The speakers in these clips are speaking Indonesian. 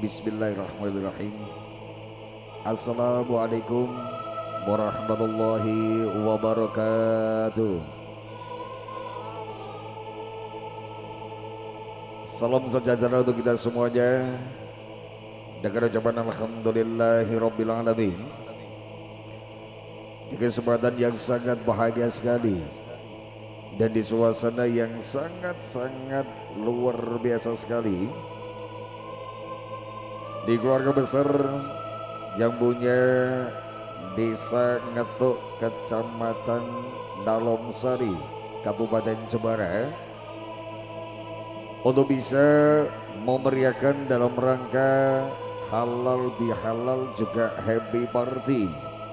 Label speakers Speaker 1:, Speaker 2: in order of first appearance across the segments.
Speaker 1: Bismillahirrahmanirrahim. Assalamualaikum warahmatullahi wabarakatuh. Salam sejahtera untuk kita semuanya. Dengan ucapan alhamdulillahirabbil alamin. Di kesempatan yang sangat bahagia sekali dan di suasana yang sangat luar biasa sekali, di keluarga besar yang punya Desa Ngetuk, Kecamatan Dalomsari, Kabupaten Jember, untuk bisa memeriahkan dalam rangka halal bihalal juga happy party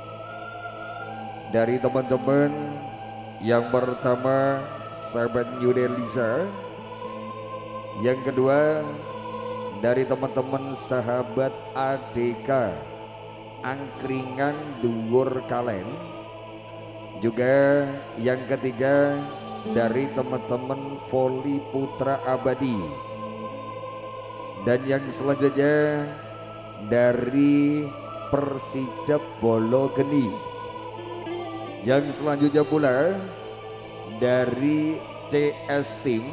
Speaker 1: dari teman-teman yang pertama sahabat Yudelisa, yang kedua dari teman-teman sahabat ADK Angkringan Dhuwur Kalen, juga yang ketiga dari teman-teman Voli Putra Abadi, dan yang selanjutnya dari Persija Bologeni, yang selanjutnya pula dari CS Team,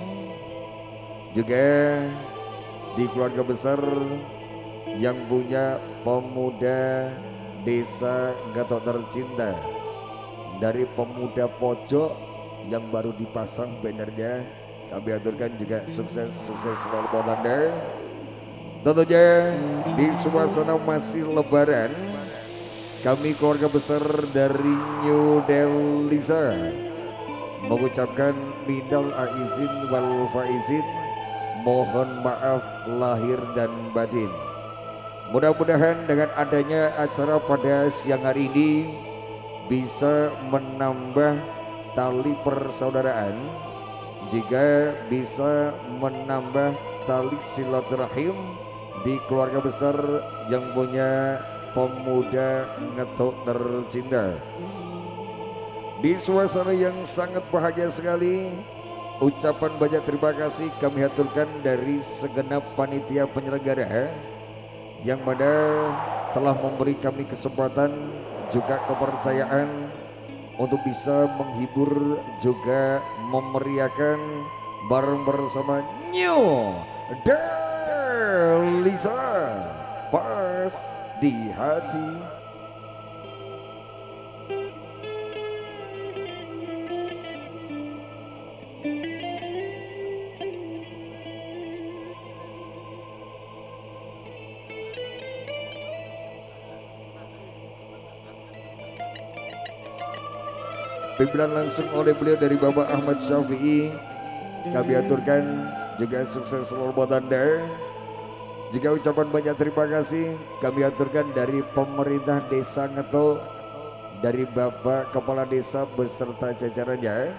Speaker 1: juga di keluarga besar yang punya pemuda Desa Gatot Tercinta, dari pemuda pojok yang baru dipasang bannernya, kami aturkan juga sukses selalu buat Anda. Tentunya di suasana masih lebaran, kami keluarga besar dari New Delisa mengucapkan minal aizin wal faizin, mohon maaf lahir dan batin. Mudah-mudahan dengan adanya acara pada siang hari ini bisa menambah tali persaudaraan, juga bisa menambah tali silaturahim di keluarga besar yang punya pemuda Ngetuk tercinta. Di suasana yang sangat bahagia sekali, ucapan banyak terima kasih kami haturkan dari segenap panitia penyelenggara yang mana telah memberi kami kesempatan juga kepercayaan untuk bisa menghibur juga memeriahkan bareng bersama New Delisa pas di hati. Pimpinan langsung oleh beliau dari Bapak Ahmad Syafi'i, kami aturkan juga sukses selalu buat Anda. Juga ucapan banyak terima kasih kami aturkan dari pemerintah Desa Ngetuk, dari Bapak Kepala Desa beserta jajarannya.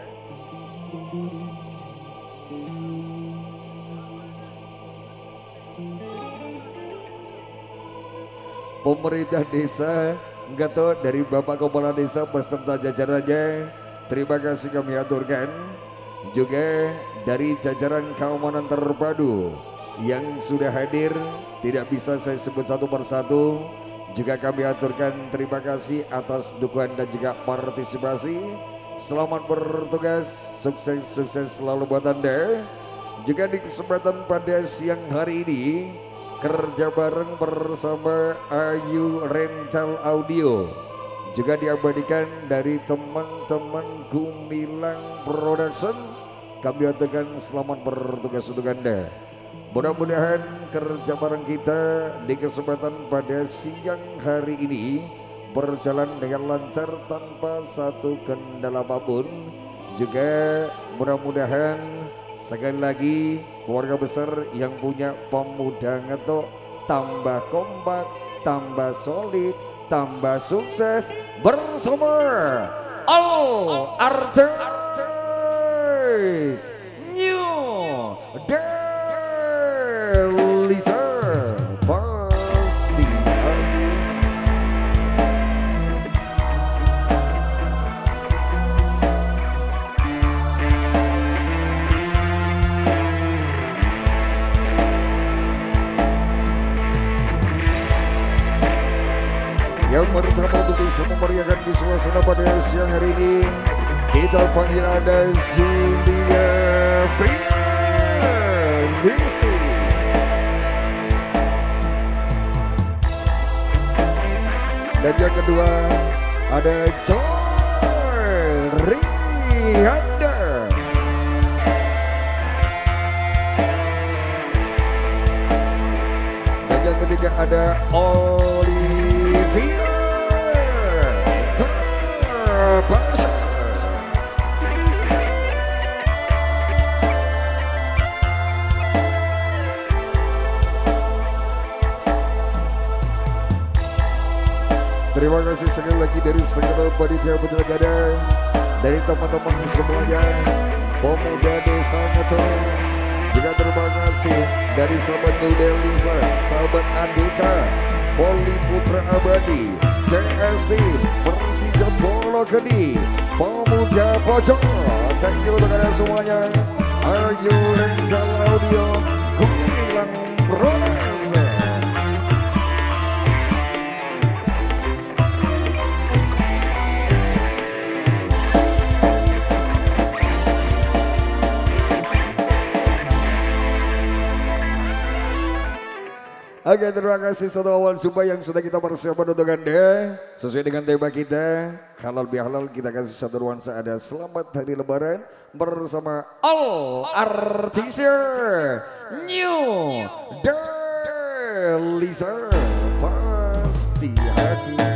Speaker 1: Pemerintah Desa Ngetuk dari Bapak Kepala Desa beserta jajarannya, terima kasih kami aturkan. Juga dari jajaran keamanan terpadu yang sudah hadir, tidak bisa saya sebut satu persatu, juga kami aturkan terima kasih atas dukungan dan juga partisipasi. Selamat bertugas, sukses selalu buat Anda. Juga di kesempatan pada siang hari ini, kerja bareng bersama Ayu Rental Audio juga diabadikan dari teman-teman Gumilang Production. Kami aturkan selamat bertugas untuk Anda. Mudah-mudahan kerja bareng kita di kesempatan pada siang hari ini berjalan dengan lancar tanpa satu kendala apapun. Juga mudah-mudahan sekali lagi keluarga besar yang punya pemuda Ngetuk tambah kompak, tambah solid, tambah sukses bersama All Artis New Delisa pasti hati. pertama untuk bisa memeriahkan di suasana pada siang hari ini. Kita panggil ada Zulia Friandisti. Dan yang kedua ada Joy Rihanda. Dan yang ketiga ada Olivia Terpaksa. Terima kasih sekali lagi dari segenap panitia penyelenggara, dari teman-teman semuanya, pemuda desa Ngetung. Juga terima kasih dari sahabat New Delisa, sahabat Andika, Poli Putra Abadi, CST, Persija Polo Gedi, Pemuda Pojok. Thank you untuk kalian semuanya. Ayu Rental Audio, Gumilang Production. Oke, terima kasih satu awal jumpa yang sudah kita persiapkan untuk Anda. Sesuai dengan tema kita, halal bihalal, kita kasih satu nuansa ada selamat hari lebaran bersama All Artiser New Delisa. Pasti hati.